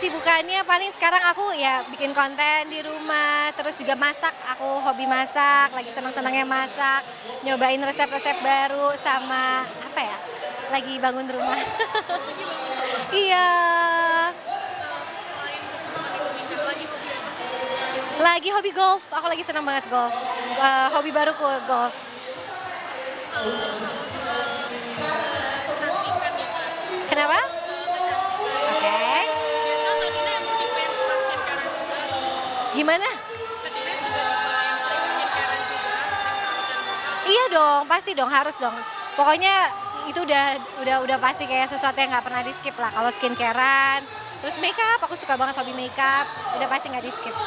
kesibukannya paling sekarang aku ya bikin konten di rumah, terus juga masak, aku hobi masak, lagi senang-senangnya masak, nyobain resep-resep baru sama apa ya, lagi bangun rumah. Iya, lagi hobi golf, aku lagi senang banget golf. Hobi baruku golf. Kenapa? Oke. Gimana? Iya dong, pasti dong, harus dong. Pokoknya itu udah pasti kayak sesuatu yang nggak pernah di skip lah. Kalau skincarean, terus makeup, aku suka banget hobi makeup, udah pasti nggak di skip.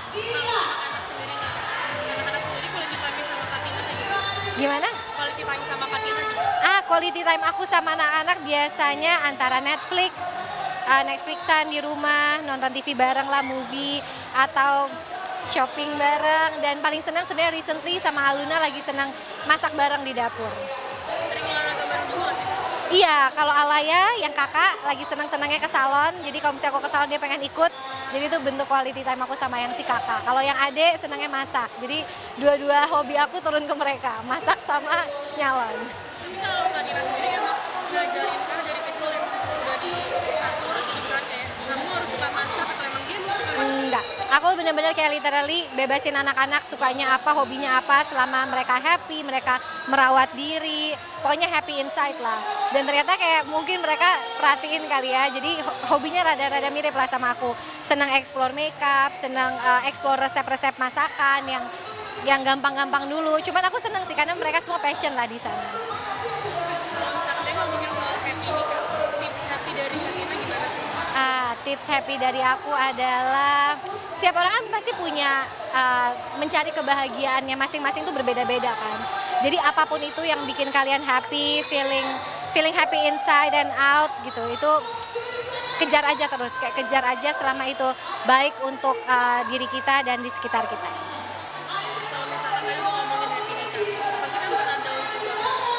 Gimana? Quality time sama Katina juga. Quality time aku sama anak-anak biasanya antara Netflixan di rumah, nonton TV bareng lah, movie, atau shopping bareng. Dan paling senang sebenarnya recently sama Aluna lagi senang masak bareng di dapur. Sering olahraga bareng juga nggak sih? Iya, kalau Alaya yang kakak lagi senang-senangnya ke salon, jadi kalau misalnya aku ke salon dia pengen ikut, jadi itu bentuk quality time aku sama yang si kakak. Kalau yang adek senangnya masak, jadi dua-dua hobi aku turun ke mereka, masak sama nyalon. Tapi kalau Katina sendiri emang ngajarin kah dari kecil yang udah diatur gitu kan kayak kamu harus suka masak atau emang dia mau suka masak? Enggak, aku benar-benar kayak literally bebasin anak-anak sukanya apa, hobinya apa, selama mereka happy, mereka merawat diri, pokoknya happy inside lah. Dan ternyata kayak mungkin mereka perhatiin kali ya, jadi hobinya rada-rada mirip lah sama aku. Senang explore makeup, senang explore resep-resep masakan yang gampang-gampang dulu. Cuman aku senang sih karena mereka semua passion lah di sana. Kalau misalkan dia ngomongin soal happy nih kak, tips happy dari Katina gimana sih? Tips happy dari aku adalah setiap orang kan pasti punya mencari kebahagiaannya masing-masing tuh berbeda-beda kan. Jadi apapun itu yang bikin kalian happy, feeling happy inside and out gitu, itu kejar aja terus, kayak kejar aja selama itu baik untuk diri kita dan di sekitar kita. Kalau misalkan tadi mau ngomongin happy nih kak, pasti kan pernah down juga.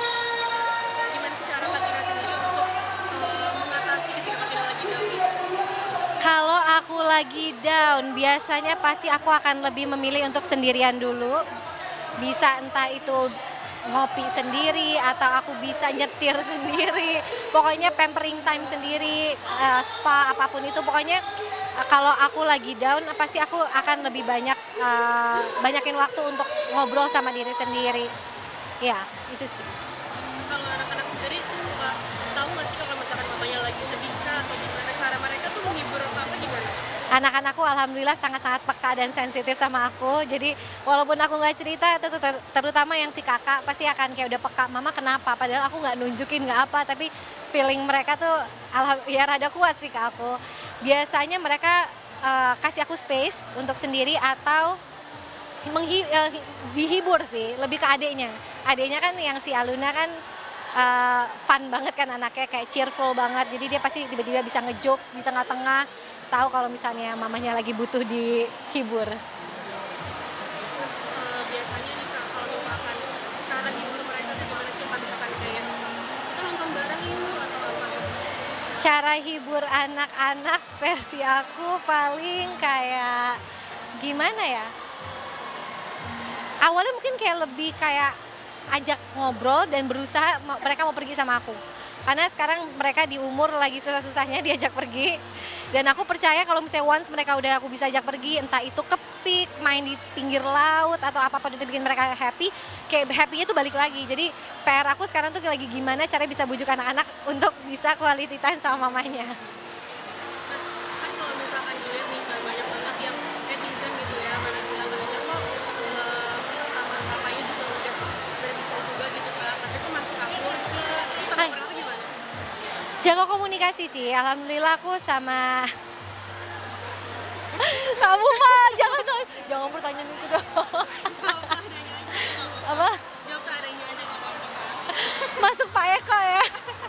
Gimana sih cara Katina sendiri untuk mengatasi ketika Katina lagi down gitu? Kalau aku lagi down, biasanya pasti aku akan lebih memilih untuk sendirian dulu. Bisa entah itu ngopi sendiri atau aku bisa nyetir sendiri. Pokoknya pampering time sendiri, spa apapun itu. Pokoknya kalau aku lagi down, pasti aku akan lebih banyakin waktu untuk ngobrol sama diri sendiri. Ya, itu sih. Kalau anak-anak sendiri suka tahu nggak sih kalau misalkan mamanya lagi sedih kah atau gimana cara mereka tuh menghibur apa gimana? Anak-anakku alhamdulillah sangat-sangat peka dan sensitif sama aku. Jadi walaupun aku nggak cerita, terutama yang si kakak pasti akan kayak udah peka, mama kenapa? Padahal aku nggak nunjukin nggak apa, tapi feeling mereka tuh ya rada kuat sih ke aku. Biasanya mereka kasih aku space untuk sendiri atau dihibur sih, lebih ke adiknya. Adiknya kan yang si Aluna kan fun banget kan anaknya, kayak cheerful banget. Jadi dia pasti tiba-tiba bisa ngejokes di tengah-tengah, tahu kalau misalnya mamanya lagi butuh dihibur. Biasanya nih kak, kalau misalkan cara hibur mereka tuh gimana sih? Misalkan kayak kita nonton bareng yuk atau apa? Cara hibur anak-anak versi aku paling kayak gimana ya? Awalnya mungkin kayak lebih kayak ajak ngobrol dan berusaha mereka mau pergi sama aku. Karena sekarang mereka di umur lagi susah-susahnya diajak pergi. Dan aku percaya kalau misalnya once mereka udah aku bisa ajak pergi, entah itu ke pik, main di pinggir laut atau apapun itu bikin mereka happy, kayak happy-nya tuh balik lagi. Jadi PR aku sekarang tuh lagi gimana cara bisa bujuk anak-anak untuk bisa quality time sama mamanya. Kan kalau misalkan dilihat nih kayak banyak banget yang netizen gitu ya, mana bilang-bilangnya kok sama papanya juga udah bisa juga gitu kak, tapi kok masih akur sih? Hai. Itu gimana? Jaga komunikasi sih, alhamdulillah aku sama kamu mah jangan pertanyaan itu dong. Jawab seadanya aja. Apa? Jawab seadanya aja nggak apa-apa kak. Masuk Pak Eko ya.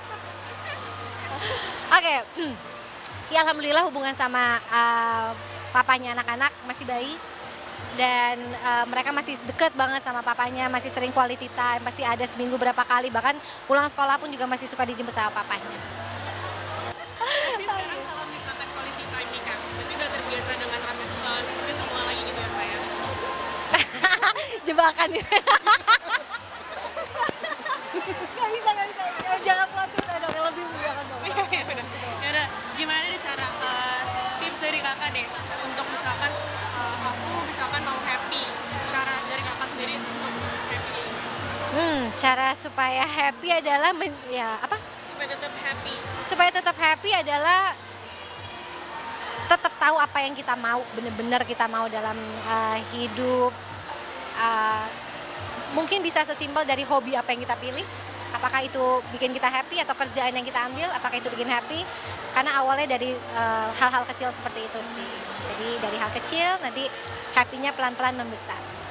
Oke, ya alhamdulillah hubungan sama papanya anak-anak masih baik dan mereka masih deket banget sama papanya, masih sering quality time, pasti ada seminggu berapa kali, bahkan pulang sekolah pun juga masih suka dijemput sama papanya. Jadi sekarang kalau misalkan quality time nih jebakan ya. Gak bisa. Jangan plot twist dong, yang lebih jangan dong. Ya udah, gimana deh cara tips dari kakak deh untuk misalkan aku misalkan mau happy, cara dari kakak sendiri untuk bisa happy Cara supaya happy adalah supaya tetap happy. supaya tetap happy adalah tetap tahu apa yang kita mau, bener-bener kita mau dalam hidup. Mungkin bisa sesimpel dari hobi apa yang kita pilih. Apakah itu bikin kita happy atau kerjaan yang kita ambil, apakah itu bikin happy? Karena awalnya dari hal-hal kecil seperti itu sih. Jadi dari hal kecil nanti happy-nya pelan-pelan membesar.